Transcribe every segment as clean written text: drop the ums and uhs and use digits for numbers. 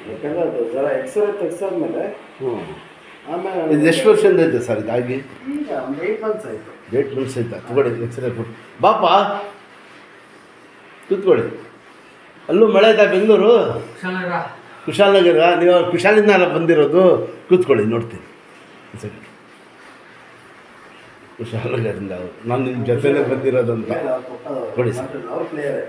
ಯಾಕಂದ್ರೆ ಅದು ಜರ ಎಕ್ಸ್ರೇ ತೆಗ್ಸಾದ್ಮೇಲೆ ಆಮೇಲೆ ಇದು ಎಷ್ಟು ವರ್ಷದಿಂದ ಐತೆ ಸರ್ ಇದಾಗಿ? ಈಗ ಒಂದು 8 months ಆಯಿತು. 8 months ಆಯ್ತಾ? ತಗೊಳ್ಳಿ ಎಕ್ಸ್ರೇ ಕೊಟ್ಟು ಬಾಪ ಕೂತ್ಕೊಳ್ಳಿ. ಅಲ್ಲೂ ಮಳೆ ಆಯ್ತಾ ಬೆಂಗಳೂರು? ಕುಶಾಲನಗರ. ನೀವು ಕುಶಾಲಿಂದ ಬಂದಿರೋದು? ಕೂತ್ಕೊಳ್ಳಿ ನೋಡ್ತೀನಿ ಸರಿ. ಕುಶಾಲನಗರಿಂದ ನಾನು ನಿಮ್ಮ ಜೊತೆನೇ ಬಂದಿರೋದಂತ ಕೊಡಿ ಸರ್. ಅವ್ರ ಪ್ಲೇಯರೇ.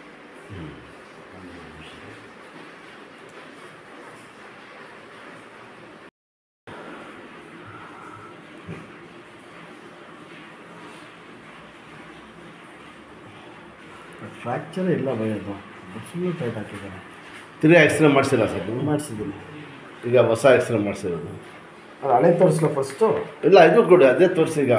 ಫ್ರ್ಯಾಕ್ಚರ್ ಇಲ್ಲ ಬೈಯೋದು, ಸುಮ್ಮನೆ ಟೈಟ್ ಹಾಕಿದ್ದಾರೆ. ತಿರುಗಿ ಎಕ್ಸ್ರೇ ಮಾಡಿಸಿಲ್ಲ ಸರ್? ಮಾಡಿಸಿದ್ದೀನಿ. ಈಗ ಹೊಸ ಎಕ್ಸ್ರೇ ಮಾಡಿಸಿರೋದು. ಅದು ಹಳೆ ತೋರಿಸ್ಲ ಫಸ್ಟು? ಇಲ್ಲ ಇದು ಕೊಡಿ, ಅದೇ ತೋರಿಸಿ. ಈಗ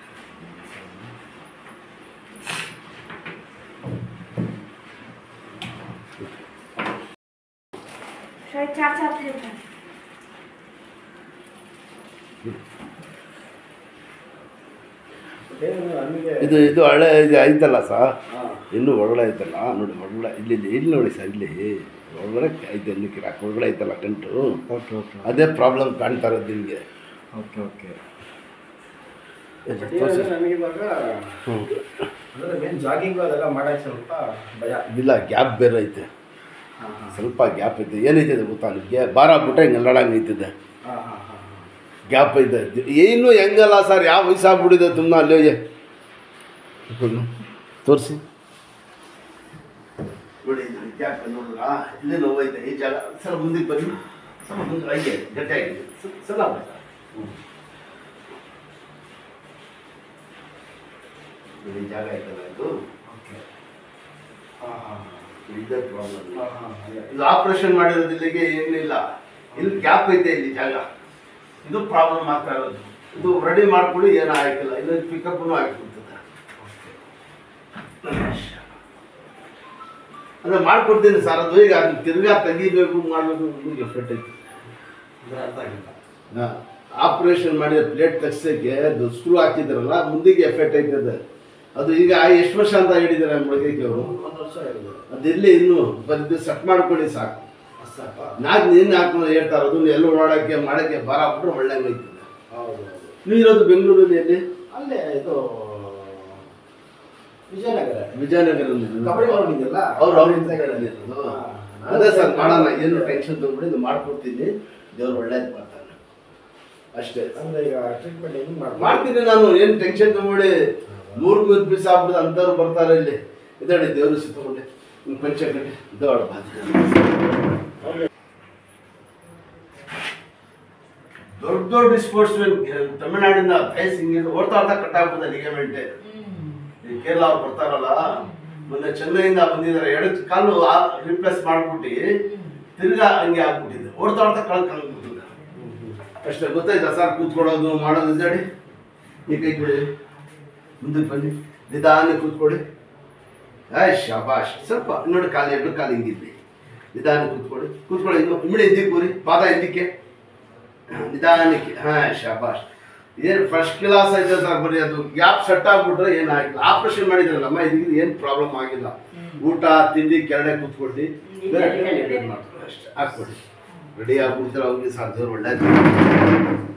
ಇದು ಇದು ಹಳೆ ಇದು ಐತಲ್ಲ ಸರ್, ಇನ್ನೂ ಒಳಗಡೆ ಐತಲ್ಲ ನೋಡಿ. ಒಳಗಡೆ ಇಲ್ಲಿ ನೋಡಿ ಸರ್, ಇಲ್ಲಿ ಒಳಗಡೆ ಐತೆ, ಇಲ್ಲಿ ಕಿರಾಕ್ ಒಳಗಡೆ ಐತಲ್ಲ ಗಂಟು. Okay okay. ಅದೇ ಪ್ರಾಬ್ಲಮ್ ಕಾಣ್ತಾ ಇರೋದು ನಿಮಗೆ. Okay okay. ತೋರಿಸಿ. ನನಗಿವಾಗ ಅಂದರೆ ಮೇನ್ ಜಾಗಿಂಗು ಅದೆಲ್ಲ ಮಾಡೋಕ್ಕೆ ಸ್ವಲ್ಪ ಭಯ. ಇಲ್ಲ, ಗ್ಯಾಪ್ ಬೇರೆ ಐತೆ, ಸ್ವಲ್ಪ ಗ್ಯಾಪ್ ಐತೆ. ಏನೈತೆ ಗೊತ್ತಾ ನಿಮಗೆ? ಭಾರ ಆಗ್ಬಿಟ್ರೆ ಹಿಂಗೆ ಎಲ್ಲಾಡಂಗೆ ಐತಿದೆ, ಗ್ಯಾಪ್ ಐತೆ. ಏನು ಹೆಂಗಲ್ಲ ಸರ್, ಯಾವ ವಯಸ್ಸಾಗ್ಬಿಟ್ಟಿದೆ ತುಂಬ. ಅಲ್ಲಿ ತೋರಿಸಿ ನೋಡಿ. ಗ್ಯಾಪ್ ನೋಡಿದ್ರ ಇಲ್ಲೇ ನೋವೈತೆ ಈ ಜಾಗ. ಸರ್ ಮುಂದಕ್ಕೆ ಬನ್ನಿ, ಸ್ವಲ್ಪ ಮುಂದೆ ಐತೆ, ಗಟ್ಟಿಯಾಗಿದೆ ಸಲ. ಈ ಜಾಗ ಐತಲ್ಲ ಇದು. ಇದೇ ಪ್ರಾಬ್ಲಮ್. ಇದು ಆಪರೇಷನ್ ಮಾಡಿರೋದು ಇಲ್ಲಿಗೆ ಏನಿಲ್ಲ, ಇಲ್ಲಿ ಗ್ಯಾಪ್ ಐತೆ ಇಲ್ಲಿ ಜಾಗ. ಇದು ಪ್ರಾಬ್ಲಮ್ ಆಗ್ತಾ ಇರೋದು. ಇದು ರೆಡಿ ಮಾಡ್ಕೊಳ್ಳಿ, ಏನೂ ಆಗಿಲ್ಲ. ಇಲ್ಲ ಪಿಕಪ್ಪೂ ಆಗಿಬಿಡ್ತದೆ. ಅದೇ ಮಾಡ್ಕೊಡ್ತೀನಿ ಸರ್. ಅದು ಈಗ ಅದು ತಿರ್ಗಾ ತೆಗಿಬೇಕು, ಮಾಡಬೇಕು, ನಿಮಗೆ ಎಫೆಕ್ಟ್ ಐತಿ. ಅರ್ಥ ಆಗಿಲ್ಲ. ಹಾಂ, ಆಪ್ರೇಷನ್ ಮಾಡಿದ ಪ್ಲೇಟ್ ತೆಗ್ಸೋಕ್ಕೆ ಅದು ಸ್ಕ್ರೂ ಹಾಕಿದ್ರಲ್ಲ, ಮುಂದಿಗೆ ಎಫೆಕ್ಟ್ ಐತದೆ. ಅದು ಈಗ ಎಷ್ಟು ವರ್ಷ ಅಂತ ಹೇಳಿದ್ದಾರೆ ಮುಳುಗೈಕೆ ಅವರು? 1 ವರ್ಷ ಹೇಳಿದ್ರು. ಅದೆಲ್ಲಿ ಇನ್ನೂ ಬಂದು ಸೆಟ್ ಮಾಡ್ಕೊಳ್ಳಿ ಸಾಕು. ನಾಲ್ಕು ನೀನು ಹಾಕೊಂಡು ಹೇಳ್ತಾ ಇರೋದು. ಎಲ್ಲ ಓಡಾಡೋಕ್ಕೆ ಮಾಡೋಕ್ಕೆ ಭಾರ ಹಾಕ್ಬಿಟ್ರೆ ಒಳ್ಳೆಂಗೆ ಐತದೆ. ಹೌದು. ನೀವು ಇರೋದು ಬೆಂಗಳೂರಲ್ಲಿ ಎಲ್ಲಿ? ಅಲ್ಲೇ ಇದು ವಿಜಯನಗರಲ್ಲಿ ಕಬಡ್ಡಿ ನೋಡಿದ್ಯಲ್ಲ, ಅವ್ರು ಇರೋದು. ಅದೇ ಸರ್, ಮಾಡೋಣ, ಏನು ಟೆನ್ಷನ್ ತೊಗೊಂಡು ಇದು ಮಾಡ್ಕೊಡ್ತೀನಿ. ದೇವ್ರು ಒಳ್ಳೇದು ಮಾಡ್ತಾನೆ ಅಷ್ಟೇ. ಅಂದರೆ ಈಗ ಟ್ರೀಟ್ಮೆಂಟ್ ಏನು ಮಾಡ್ತೀನಿ ನಾನು, ಏನು ಟೆನ್ಷನ್ ತೊಗೊಂಡು. 3 ಪೀಸ್ ಆಗ್ಬಿಟ್ಟು ಅಂಥವ್ರು ಬರ್ತಾರೆ ಇಲ್ಲಿ. ಇದಳಿ ದೇವ್ರು ಸುತ್ತಕೊಂಡೆ ಪಂಚ ಕಟ್ಟಿ ದೊಡ್ಡ ದೊಡ್ಡ ಸ್ಪೋರ್ಟ್ಸ್ ಮ್ಯಾನ್ ತಮಿಳ್ನಾಡಿಂದ ಫೇಸ್ ಹಿಂಗೆ ಓಡ್ತಾ ಕಟ್ಟಾಗ್ತದೆ ಲಿಗಮೆಂಟೆ. ಕೇರಳ ಅವ್ರು ಬರ್ತಾರಲ್ಲ, ಮೊನ್ನೆ ಚೆನ್ನೈಯಿಂದ ಬಂದಿದ್ದಾರೆ. ಎಡದ ಕಾಲು ರಿಪ್ಲೇಸ್ ಮಾಡ್ಬಿಟ್ಟು ತಿರ್ಗಾ ಹಂಗೆ ಆಗ್ಬಿಟ್ಟಿದೆ. ಓಡ್ತಾ ಕಳ್ಕೊಂಡ್ಬಿಟ್ಟಿದೆ ಅಷ್ಟೇ. ಗೊತ್ತಾಯ್ತಾ ಸರ್? ಕೂತ್ಕೊಳ್ಳೋದು ಮಾಡೋದು. ಇದ್ದಾಡಿ, ಈ ಕೈ ಕೊಡಿ, ಮುಂದಕ್ಕೆ ಬನ್ನಿ, ನಿಧಾನ ಕೂತ್ಕೊಳ್ಳಿ. ಶಾಬಾಷ್. ಸ್ವಲ್ಪ ನೋಡಿ, ಕಾಲು 2 ಕಾಲು ಹಿಂಗಿದ್ವಿ. ನಿಧಾನ ಕೂತ್ಕೊಳ್ಳಿ. ಇಮ್ಮಡಿ ಹಿಂದಿಕ್ಕೆ ಕೂರಿ, ಪಾದ ಹಿಂದಿಕ್ಕೆ, ನಿಧಾನಕ್ಕೆ. ಶಾಬಾಷ್. ಏನು ಫಸ್ಟ್ ಕ್ಲಾಸ್ ಐತೆ ಸರ್. ಬರೀ ಅದು ಗ್ಯಾಪ್ ಸೆಟ್ ಆಗ್ಬಿಟ್ರೆ ಏನಾಗಿಲ್ಲ. ಆಪ್ರೇಷನ್ ಮಾಡಿದ್ರಲ್ಲಮ್ಮ, ಇದಕ್ಕೆ ಏನು ಪ್ರಾಬ್ಲಮ್ ಆಗಿಲ್ಲ. ಊಟ ತಿಂಡಿ ಕೆರಡೆ ಕೂತ್ಕೊಟ್ಟು ಬೇರೆ ಮಾಡ್ತಾರೆ ಅಷ್ಟೇ. ಹಾಕ್ಕೊಡಿ, ರೆಡಿ ಆಗ್ಬಿಡ್ತಾರೆ ಅವ್ರಿಗೆ. ಸಾಧ್ಯ ಒಳ್ಳೇದು.